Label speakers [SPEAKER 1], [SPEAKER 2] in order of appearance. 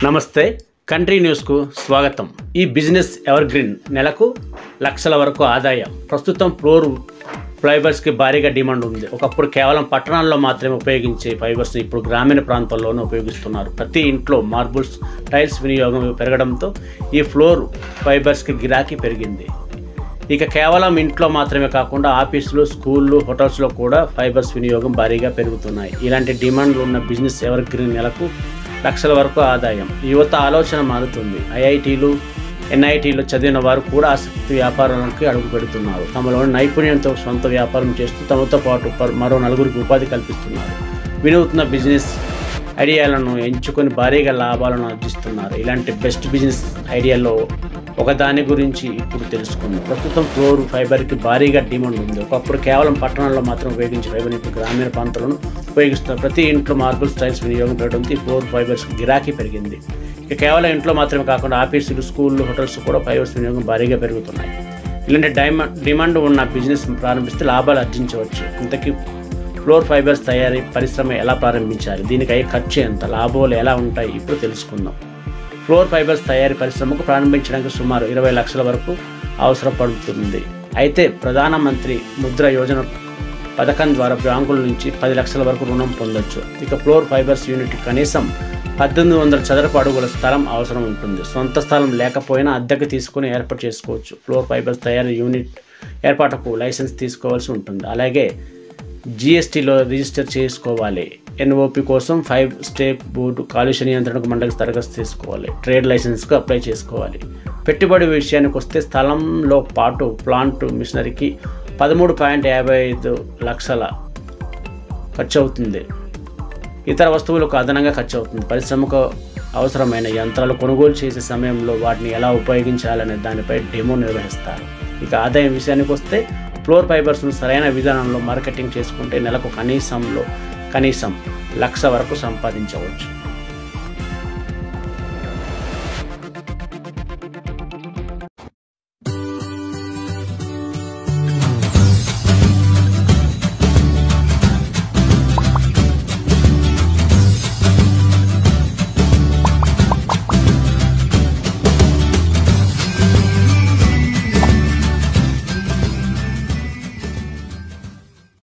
[SPEAKER 1] నమస్తే కంట్రీ న్యూస్కు స్వాగతం. ఈ బిజినెస్ ఎవర్ గ్రీన్ నెలకు లక్షల వరకు ఆదాయం. ప్రస్తుతం ఫ్లోర్ ఫైబర్స్కి భారీగా డిమాండ్ ఉంది. ఒకప్పుడు కేవలం పట్టణాల్లో మాత్రమే ఉపయోగించే ఫైబర్స్ని ఇప్పుడు గ్రామీణ ప్రాంతాల్లోనూ ఉపయోగిస్తున్నారు. ప్రతి ఇంట్లో మార్బుల్స్, టైల్స్ వినియోగం పెరగడంతో ఈ ఫ్లోర్ ఫైబర్స్కి గిరాకీ పెరిగింది. ఇక కేవలం ఇంట్లో మాత్రమే కాకుండా ఆఫీసులు, స్కూళ్ళు, హోటల్స్లో కూడా ఫైబర్స్ వినియోగం భారీగా పెరుగుతున్నాయి. ఇలాంటి డిమాండ్లు ఉన్న బిజినెస్ ఎవర్ గ్రీన్ నెలకు లక్షల వరకు ఆదాయం. యువత ఆలోచన మారుతుంది. ఐఐటీలు, ఎన్ఐటీలో చదివిన వారు కూడా ఆసక్తి వ్యాపారానికి అడుగు పెడుతున్నారు. తమలోని నైపుణ్యంతో సొంత వ్యాపారం చేస్తూ తమతో పాటు మరో నలుగురికి ఉపాధి కల్పిస్తున్నారు. వినూత్న బిజినెస్ ఐడియాలను ఎంచుకొని భారీగా లాభాలను ఆర్జిస్తున్నారు. ఇలాంటి బెస్ట్ బిజినెస్ ఐడియాలో ఒకదాని గురించి ఇప్పుడు తెలుసుకుందాం. ప్రస్తుతం ఫ్లోర్ ఫైబర్కి భారీగా డిమాండ్ ఉంది. ఒకప్పుడు కేవలం పట్టణాల్లో మాత్రం ఉపయోగించే ఫైబర్ ఇప్పుడు గ్రామీణ ప్రాంతాలను ఉపయోగిస్తున్నారు. ప్రతి ఇంట్లో మార్బుల్స్, టైల్స్ వినియోగం పెరగడంతో ఈ ఫ్లోర్ ఫైబర్స్కి గిరాకీ పెరిగింది. ఇక కేవలం ఇంట్లో మాత్రమే కాకుండా ఆఫీసులు, స్కూళ్ళు, హోటల్స్ కూడా ఫైబర్స్ వినియోగం భారీగా పెరుగుతున్నాయి. ఇలాంటి డిమాండ్ ఉన్న బిజినెస్ ప్రారంభిస్తే లాభాలు ఆర్జించవచ్చు. ఇంతకీ ఫ్లోర్ ఫైబర్స్ తయారీ పరిశ్రమ ఎలా ప్రారంభించాలి, దీనికి అయ్యే ఖర్చు ఎంత, లాభాలు ఎలా ఉంటాయి ఇప్పుడు తెలుసుకుందాం. ఫ్లోర్ ఫైబర్స్ తయారీ పరిశ్రమకు ప్రారంభించడానికి సుమారు 20 లక్షల వరకు అవసరపడుతుంది. అయితే ప్రధానమంత్రి ముద్ర యోజన పథకం ద్వారా బ్యాంకుల నుంచి 10 లక్షల వరకు రుణం పొందొచ్చు. ఇక ఫ్లోర్ ఫైబర్స్ యూనిట్ కనీసం 1800 చదరపు అడుగుల స్థలం అవసరం ఉంటుంది. సొంత స్థలం లేకపోయినా అద్దెకు తీసుకుని ఏర్పాటు చేసుకోవచ్చు. ఫ్లోర్ ఫైబర్స్ తయారీ యూనిట్ ఏర్పాటుకు లైసెన్స్ తీసుకోవాల్సి ఉంటుంది. అలాగే జిఎస్టీలో రిజిస్టర్ చేసుకోవాలి. ఎన్ఓపి కోసం 5 స్టెప్ బోర్డు, కాలుష్య నియంత్రణకు మండలికి దరఖాస్తు చేసుకోవాలి. ట్రేడ్ లైసెన్స్కు అప్లై చేసుకోవాలి. పెట్టుబడి విషయానికి వస్తే స్థలంలో పాటు ప్లాంట్, మిషనరీకి 13.55 లక్షల ఖర్చు అవుతుంది. ఇతర వస్తువులకు అదనంగా ఖర్చు అవుతుంది. పరిశ్రమకు అవసరమైన యంత్రాలు కొనుగోలు చేసే సమయంలో వాటిని ఎలా ఉపయోగించాలనే దానిపై డెమో నిర్వహిస్తారు. ఇక ఆదాయం విషయానికి వస్తే ఫ్లోర్ ఫైబర్స్ను సరైన విధానంలో మార్కెటింగ్ చేసుకుంటే నెలకు కనీసం 1,00,000 వరకు సంపాదించవచ్చు.